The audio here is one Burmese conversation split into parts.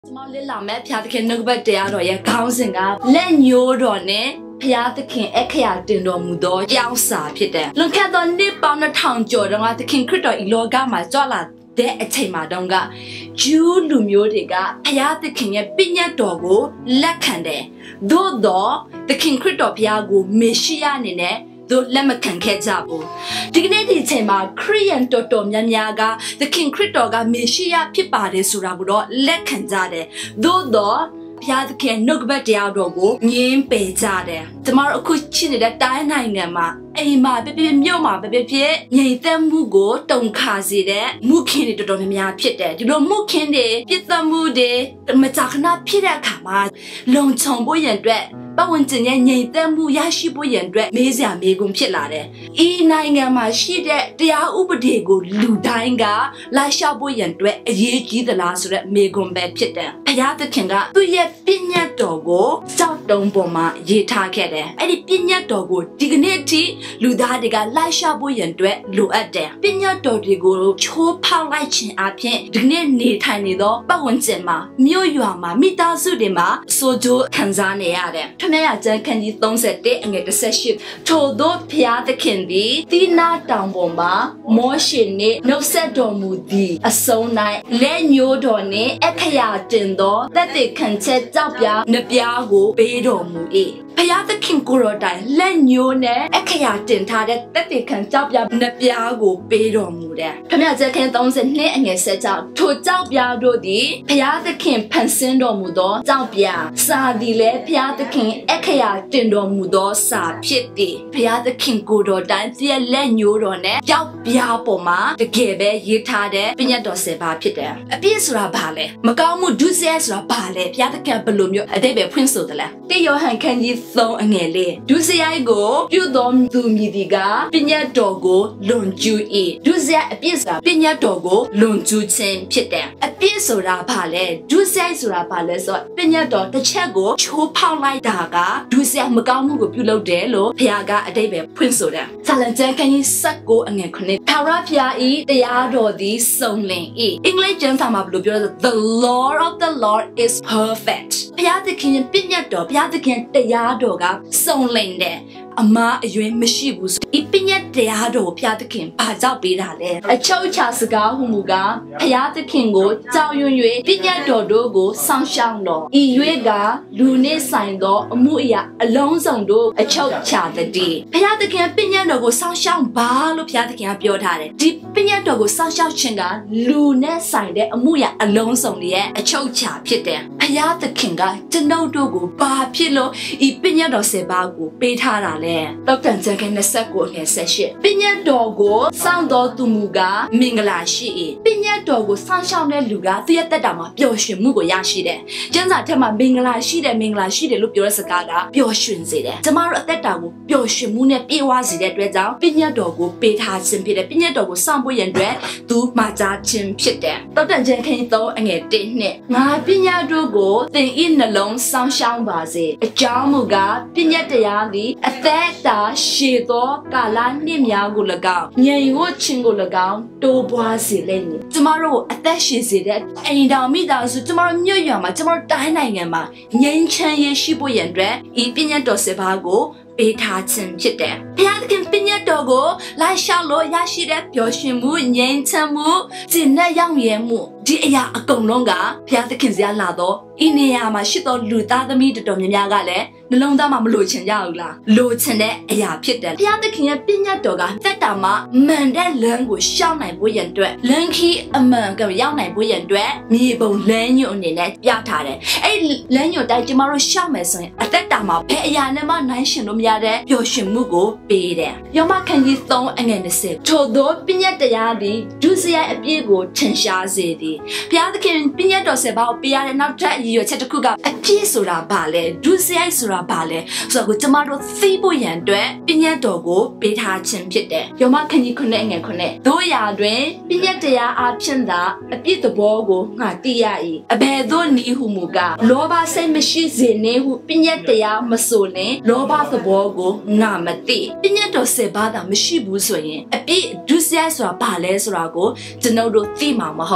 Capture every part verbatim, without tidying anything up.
Small little map, Yatkin, no but they are a council up. Len you on it. Piatkin, Ekia, Dindo Mudo, Yausa, Peter. Look at the nip on the town, Jordan, at the King Crito, Iloga, my dollar. There a tema donga. Jew Lumiotiga, Piatkin, a pinya dogo, Lakande. Do do, the King Crito Piago, Meshianine. Do Lemakan Ketabo. Dignity Tema, Korean Toto Yanyaga, the King Critoga, Meshia Pipade Surabudo, Lekanzade. Do do, Piatkin, Nugba Diadogo, Nim Pezade. Tomorrow could chin it at Dinangama. Ema, baby, Myoma, baby, Yay, them Mugo, don't kazi there, Mukin to Donomia Pite, you don't Mukinde, Pita Mude, the Matakana Pita Kama, Long Tomboy and Dread. Bawuntin yan them mu yashi boyen dread, Mezia megum pilare. E nanga she de, they are ubodego, Ludanga, Lasha boyen dread, a ye the last megum bed pitter. Payata kinga, do ye pinya dogo, South Dom Boma, ye takede, Eddie pinya dogo, dignity, Ludadiga, Lasha boyen dread, lu at there. Pinya dodigo, cho pow lichin apien, dignity tiny do, Bawunsema, Mio Yuama, Mita Zudima, Sojo, Tanzania. Tomaya can you don't set it and get the session. Todo Pia the candy, Tina down bomba, more shinny, no set or moody, a so night, len you donny, Ekaya tindo, that they can set Zapia, Napiago, Bedo Mui. Paya the king guru die, len you ne, Ekaya tinta that they can Zapia, Napiago, Bedo Mude. Tomaya can don't set ne and get set out to Zapia Dodi, Paya the king pensendo mudo, Zapia, Sadile, Pia the king. Ekaya Dindo Mudo Sa Piti, Pia the King Gudo, Dantia Len Yurone, Yap Yapoma, the Gebe, Yitade, Pinado Seba Pite. A piece rabale, Magamu Duzes rabale, Pia the Cabalumio, a debe prince of the left. De Johan can ye throw an ele. Duze I go, you don't do midiga, Pinya Dogo, Lon Ju E. Duze a piece of Pinya Dogo, Lon Ju Chen Pite. A piece of rabale, Duze Surabale, so Pinya Dog, the Chago, Chu Pow like that. Do say Magamu below Delo, Piaga a day prince of them. Salanta can you suck go and connect. Parapia e, the yard or these songling e. English gentleman blue, the Lord of the Lord is perfect. Piatikin, Pinato, Piatikin, the yardoga, songling there. Ama you machibus, Ipinat de Ado, Piatikin, Pazao Bidale. A chow chasga, Humuga, Piatikingo, Zao Yue, Pinato dogo, Sunshine law. Iuega, Lune sign law, Muia, Alonso do, a chow chat the day. Piatikin, Pinato, Sunshine bar, Piatikin, Piotare. Deep Pinato, Sunshine chinga, Lune sign there, Muia, Alonso, a chow chat pite. Piatikinga, Teno dogo, Bar Pillow, Ipinato sebago, Betara. Doctor Zagan the Sako session. Pinya dogo, sound or Tumuga, Mingala she. Pinya dogo, sunshine luga, theatre dama, Pioshi Mugo Yashi de. Jenza Tema Mingala she de Mingla she de look your sagada, Pioshun zide. Tomorrow at that dago, Pioshi Mune Piwazi de Dreda, Pinya dogo, Bait Hats and Peter Pinya dogo, Sambo and Dread, do Maza Chim Pite. Doctor Zagan though and a dinner. My Pinya dogo, then in the long sunshine bazi. A jamuga, Pinya de a That she do Gala Nimia Gulaga, Yan watching Gulaga, do boisi leni. Tomorrow, at that she said that, and down me down so tomorrow New Yama, tomorrow Dinangama, Yan Chen Ye Shibo Yandre, Ipina Dosebago, Beta Chen Chite. Piatkin Pinya Dogo, La Shalo Yashide, Yoshimu, Yan Tamu, Zina Yang Yemu, Dia a Gonglonga, Piatkin Zialado, Ineama Shito Luta the meat of Yagale. Londa Mamlu Chanyala, Lutene, Aya Pitta, Piatakin, Pinya Doga, Fetama, Manda language, Shana Boyan Dre, Lanky, a monk of Yana Boyan Dre, Nibo Lenyo Ninet, Yatare, a Lenyo Dajimaro Shamason, a Fetama, Payanama National Yade, Yoshimugo, be there. Yoma can you throw and the sip. Todo Pinya Dayadi, Duzia Abigo, Tensha Zedi. Piatakin, Pinya Doseba, Piana not try you at Kuga, a piece of Bale, Duzia Sura. Bale, so good tomorrow, Thibo Yandre, Pinya Dogo, Beta Chin Pite. Yoma can you connect and connect? Do Yadre, Pinyatea Archenda, a bit of Bogo, Natia, a bedo ni humuga, Loba say Machine, who Pinyatea Masone, Loba the Bogo, Namati, Pinyato Sebada, Machibusoye, a bit Dusias or Pales Rago, to know the Thema Maho.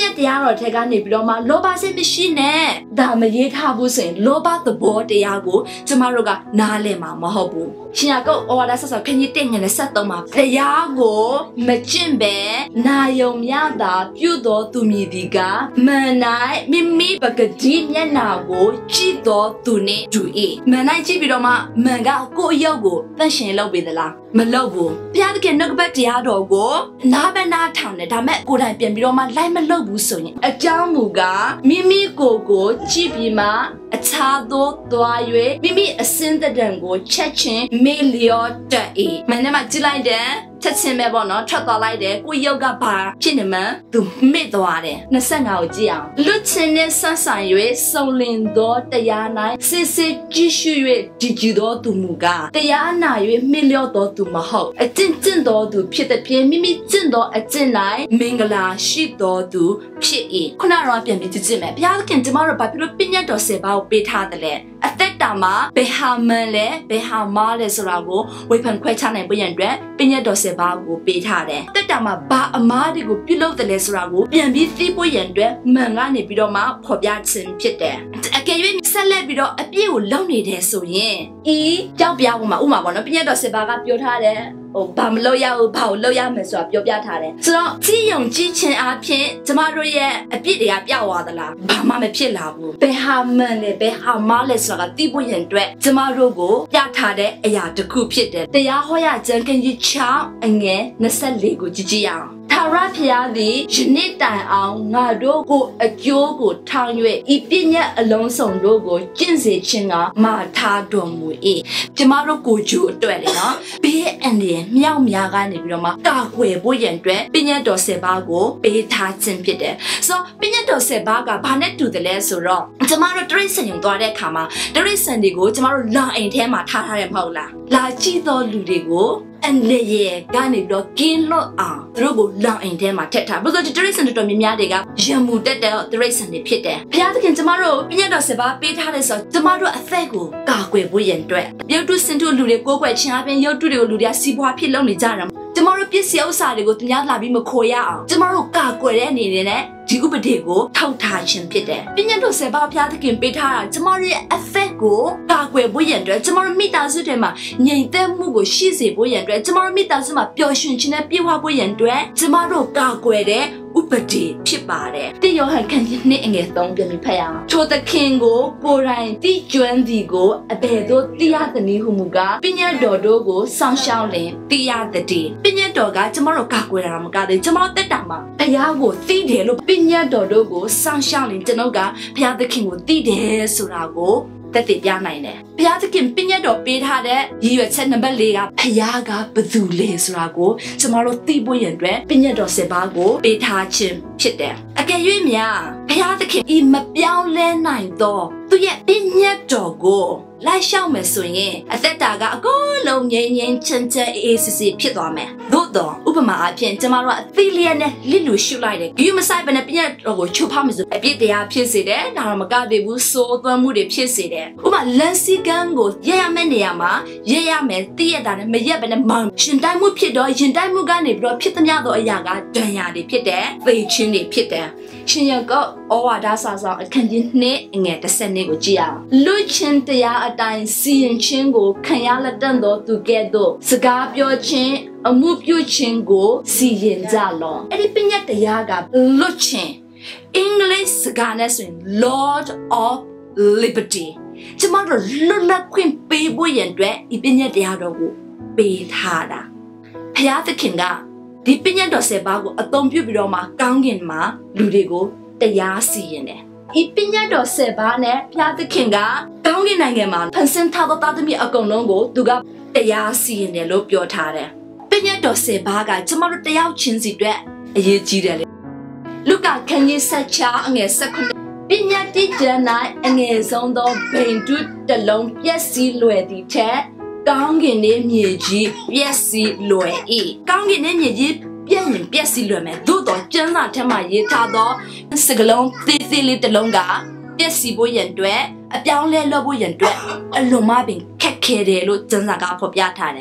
ညက်တရားတော်ထက်ကနေပြီးတော့မှလောဘစိတ်မရှိနဲ့ဒါမရေးထားဘူးဆိုရင်လောဘသဘောတရားကိုကျမတို့ကနားလည်မှာမဟုတ်ဘူးရှင်ရကုတ်ဩဝါဒဆက်ဆောခင်းကြီးတင့်ငယ်နဲ့ဆက်သုံးပါတရားကိုမကျင့်ပဲနာယုံမြတာပြုတော်သူမည်ဒီကမန်နိုင်မိမိပကတိမျက်နာကိုကြည့်တော်သူနဲ့တူ၏မန်နိုင်ကြည့်ပြီးတော့မှမန်ကကိုယ့်ရုပ်ကိုတန့်ရှင်လုပ်ပေးသလားမလုပ်ဘူးဘုရားသခင်နှုတ်ကပတ်တရားတော်ကိုနားပဲနားထောင်တယ်ဒါမဲ့ကိုယ်တိုင်ပြန်ပြီးတော့မှလိုက်မလုပ်ဘူးဆိုရင်အကြောင်းမူကားမိမိကိုယ်ကိုကြည့်ပြီးမှအခြားသောသွား၍မိမိအစင်းတဲ့တံကိုချက်ချင်းမေလျော့တက်၏မနေ့မှကြည့်လိုက်တယ်ချက်ချင်းပဲပေါ့နော်ထွက်သွားလိုက်တယ်ကိုရုပ်ကဘာဖြစ်နေမှန်းသူမေ့သွားတယ်နှစ်၅ကိုကြည့်အောင်လွတ်ချင်းနဲ့ဆန်းဆိုင်၍စုံလင်သောတရား၌စစ်စစ်ကြည့်ရှု၍ကြည်ကြည်သောသူမူကားတရားနာ၍မေ့လျော့သောသူမဟုတ်အကျင့်ကျင့်သောသူဖြစ်တဲ့ဖြင့်မိမိကျင့်သောအကျင့်၌မင်္ဂလာရှိသောသူဖြစ်၏ခုနကတော့ပြန်ပြီးကြည့်ကြည့်မယ်ဘုရားသခင်ကျမတို့ဘာဖြစ်လို့ပညတ်တော်၁၀ပါးကိုပေးထားတယ်လဲအသက်တာမှာဘယ်ဟာမှန်လဲဘယ်ဟာမှားလဲဆိုတာကိုဝေဖန်ခွဲခြားနိုင်ဖို့ရန်အတွက်ပညတ်တော်၁၀ပါးကိုပေးထားတယ်အသက်တာမှာဘာအမားတွေကိုပြုလုပ်တယ်လဲဆိုတာကိုပြန်ပြီးသိဖို့ရန်အတွက်မှန်ကနေပြီးတော့မှဖော်ပြခြင်းဖြစ်တယ်အကယ်၍ဆက်လက်ပြီးတော့အပြည့်ကိုလုံနေတယ်ဆိုရင်ဤကြောက်ပြားပေါ်မှာဥမာပေါ့နော်ပညတ်တော်၁၀ပါးကပြောထားတယ်ဟိုဘာမလုပ်ရဘူးဘာကိုလုပ်ရမယ်ဆိုတာပြောပြထားတယ်ဆိုတော့ကြည်ယုံကြည်ချင်းအဖြစ်ကျမတို့ရဲ့အပြစ်တွေကပြောက်သွားသလားဘာမှမဖြစ်လာဘူးဘယ်ဟာမှန်လဲဘယ်ဟာမှားလဲဆိုတာကသိဖို့ရန်အတွက်ကျမတို့ကိုပြထားတဲ့အရာတစ်ခုဖြစ်တယ်တရားဟောရကျမ်းခန်းကြီး၆အငယ်၂၄ကိုကြည့်ကြည့်အောင်ထာဝရဘုရားသည်ယနေ့တိုင်အောင်ငါတို့ကိုအကျိုးကိုထောင်၍ဤပညာအလုံးစုံတို့ကိုကျင့်စေခြင်းကမာထားတော်မူ၏ကျမတို့ကိုကြိုအတွက်လေနော်ဘေးအန္တရာယ်မြောက်များကနေပြီးတော့မှကာကွယ်ဖို့ရန်အတွက်ပညာတော်၁၀ပါးကိုပေးထားခြင်းဖြစ်တယ်ဆိုတော့ပညာတော်၁၀ပါးကဘာနဲ့တူတယ်လဲဆိုတော့ကျမတို့တရိတ်ဆန်ရုံသွားတဲ့အခါမှာတရိတ်ဆန်တွေကိုကျမတို့လာအိမ်ထဲမှာထားထားတယ်မဟုတ်လားလာကြည့်သောလူတွေကိုအနေရဲ့ကနေပြီးတော့ကင်းလွတ်အောင်သူတို့ကိုလောင်အိမ်ထဲမှာထည့်ထားဘာလို့ဒီတရိတ်ဆန်တော်များများတွေကရံမှုတက်တဲ့တရိတ်ဆန်တွေဖြစ်တယ်ဘုရားသခင်ကျမတို့ပညတ်တော်၁၀ပါးပေးထားတဲ့ဆိုကျမတို့အသက်ကိုကာကွယ်ဖို့ရန်အတွက်ရုပ်တုစင်တုလူတွေကိုကိုယ်ွယ်ခြင်းအပြင်ရုပ်တုတွေကိုလူတွေကစီးပွားဖြစ်လုပ်နေကြတာကျမတို့ပစ္စည်းဥစ္စာတွေကိုသူများလာပြီးမခိုရအောင်ကျမတို့ကာကွယ်တဲ့အနေနဲ့ဒီဥပဒေကိုထောက်ထားခြင်းဖြစ်တယ်ပညတ်တော်၁၀ပါးဘုရားသခင်ပေးထားတာကျမတို့ရဲ့အသက်ကိုကာကွယ်ဖို့ရန်အတွက်ကျမတို့မိသားစုတွေမှာငြိမ်သက်မှုကိုရှိစေဖို့ရန်အတွက်ကျမတို့မိသားစုမှာပျော်ရွှင်ခြင်းနဲ့ပြည့်ဝဖို့ရန်အတွက်ကျမတို့ကာကွယ်တဲ့ဥပဒေဖြစ်ပါတယ်တိယောဟန်ခန်းကြီးနှစ်အငယ်၃ပြန်ပြီးဖတ်ရအောင်ထိုသခင်ကိုကိုယ်တိုင်တိကျွမ်းသည်ကိုအဘယ်သို့တိရသည်နည်းဟုမူကားပညတ်တော်တို့ကိုစောင့်ရှောက်လင်တိရသည်ပညတ်တော်ကကျမတို့ကာကွယ်တာမကသေးကျမတို့တက်တာမှာဘုရားကိုသိတယ်လို့ပညတ်တော်တို့ကိုစောင့်ရှောက်လင်ကျွန်ုပ်ကဘုရားသခင်ကိုသိတယ်ဆိုတာကိုတက်တည်ပြနိုင်တယ်ဘုရားသခင်ပညတ်တော်ပေးထားတဲ့ရည်ရွယ်ချက်နံပါတ်၄ကဘုရားကဘယ်သူလဲဆိုတာကိုကျမတို့သိဖို့ရန်အတွက်ပညတ်တော်၁၀ပါးကိုပေးထားခြင်းဖြစ်တယ်အကယ်၍များဘုရားသခင်ဤမပြောင်းလဲနိုင်သောသူရဲ့ပညတ်တော်ကိုလိုက်ရှောက်မယ်ဆိုရင်အသက်တာကအကုန်လုံးငြိမ်းငြိမ်းချမ်းချမ်းအေးအေးဆေးဆေးဖြစ်သွားမယ်သို့တော့ဥပမာအဖြစ်ကျမတို့ကအသီးလျက်နဲ့လစ်လူရှုလိုက်တယ်ဂယုမဆိုင်ဘဲနဲ့ပညတ်တော်ကိုချုပ်ဖောက်မယ်ဆိုအပြစ်တရားဖြစ်စေတယ်ဒါတော့မကသေးဘူးစိုးသွမ်းမှုတွေဖြစ်စေတယ်ဥပမာလန်စီကန်ကိုရရမယ့်နေရာမှာရရမယ်တည့်ရတာနဲ့မရက်ဘဲနဲ့မောင်ရှင်တိုင်းမှုဖြစ်တော့ရင်တိုင်းမှုကနေပြီးတော့ဖြစ်သမျှသောအရာကဒဏ်ရာတွေဖြစ်တယ်သေခြင်းတွေဖြစ်တယ်ရှင်ရကောဩဝါဒစာဆောင်အခန်းကြီးနှစ်အငယ်၁၀နှစ်ကိုကြည့်အောင်လူချင်းတရားအတိုင်းစီရင်ခြင်းကိုခံရလက်တန့်သောသူကဲ့သို့စကားပြောခြင်းအမှုပြုခြင်းကိုစီရင်ကြလောအဲ့ဒီပညတ်တရားကလွတ်ခြင်းအင်္ဂလိပ်စကားနဲ့ဆိုရင် Lord of Liberty ကျမတို့လွတ်လပ်ခွင့်ပေးဖို့ရန်အတွက်ဒီပညတ်တရားတော်ကိုပေးထားတာဘုရားသခင်ကဒီပညတ်တော်၁၀ပါးကိုအသုံးပြုပြီးတော့မှကောင်းကင်မှာလူတွေကိုတရားစီရင်တယ်ဤပညတ်တော်၁၀ပါးနဲ့ဘုရားသခင်ကကောင်းကင်နိုင်ငံမှာဖန်ဆင်းထားသောသားသမီးအကုန်လုံးကိုသူကတရားစီရင်တယ်လို့ပြောထားတယ်ပညတ်တော်၁၀ပါးကကျမတို့တယောက်ချင်းစီအတွက်အရေးကြီးတယ်လေလုကာခန်းကြီး၁၆အငယ်၁၇ပညတ်တိကျမ်း၌အငယ်ဆုံးသောဗိန်တုတလုံးပျက်စီးလွယ်သည်ထက်ကောင်းကင်နဲ့မြေကြီးပျက်စီးလွယ်၏ကောင်းကင်နဲ့မြေကြီးပြည့်ရင်ပျက်စီးလွယ်မယ်သို့တော်ကျမ်းစာထဲမှာရေးထားသောစကားလုံးသေးသေးလေးတစ်လုံးကပျက်စီးဖို့ရန်အတွက်အပြောင်းလဲလုပ်ဖို့ရန်အတွက်အလွန်မှပင်ခက်ခဲတယ်လို့ကျမ်းစာကဖော်ပြထားတယ်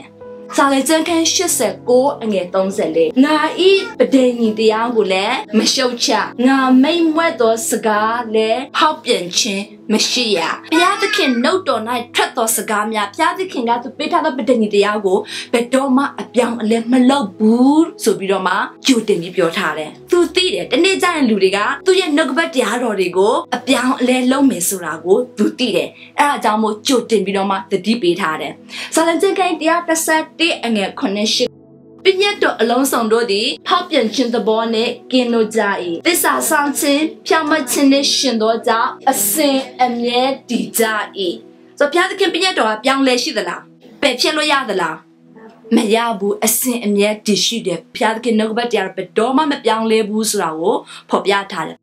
စာလကျန်းခန်းရှစ်ဆယ်ကိုအငယ်သုံးဆယ်လေးငါဤပဒိန်ညီတရားကိုလည်းမရှုတ်ချငါမိတ်မွဲ့သောစကားလည်းဖောက်ပြန်ခြင်းမရှိရဘုရားသခင်နှုတ်တော်၌ထွက်သောစကားများဘုရားသခင်ကသူပေးထားသောပဒိန်ညီတရားကိုဘယ်တော့မှအပြောင်းအလဲမလုပ်ဘူးဆိုပြီးတော့မှကြိုတင်ပြီးပြောထားတယ်သူသိတယ်တနေ့ကျရင်လူတွေကသူ့ရဲ့နှုတ်ကပတ်တရားတော်တွေကိုအပြောင်းအလဲလုပ်မယ်ဆိုတာကိုသူသိတယ်အဲဒါကြောင့်မို့ကြိုတင်ပြီးတော့မှသတိပေးထားတယ်စာလကျမ်းခန်းတရားတစ်ဆယ်တစ်အငယ်ခုနှစ်ရှိပညာတော်အလုံးစုံတို့သည်ဖောက်ပြန်ခြင်းသဘောနဲ့ကင်းလို့ကြ၏သစ္စာဆောင်ခြင်းဖြောင့်မတ်ခြင်းနဲ့ရှင်သောကြောင့်အစဉ်အမြဲတည်ကြ၏ဆိုဘုရားသခင်ပညာတော်ကပြောင်းလဲရှိသလားပယ်ဖြစ်လို့ရသလားမရဘူးအစဉ်အမြဲတည်ရှိတယ်ဘုရားသခင်နှုတ်ကပတ်တရားဘယ်တော့မှမပြောင်းလဲဘူးဆိုတာကိုဖော်ပြထားတယ်